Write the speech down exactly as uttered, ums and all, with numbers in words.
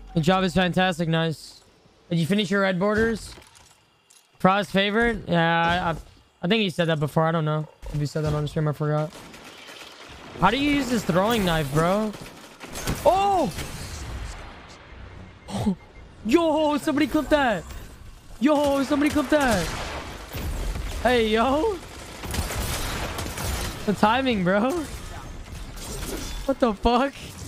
The job is fantastic. Nice. Did you finish your red borders? Frost's favorite? Yeah, I, I, I think he said that before. I don't know if he said that on the stream. I forgot. How do you use this throwing knife, bro? Oh! Oh! Yo, somebody clip that. Yo, somebody clip that. Hey, yo. The timing, bro. What the fuck?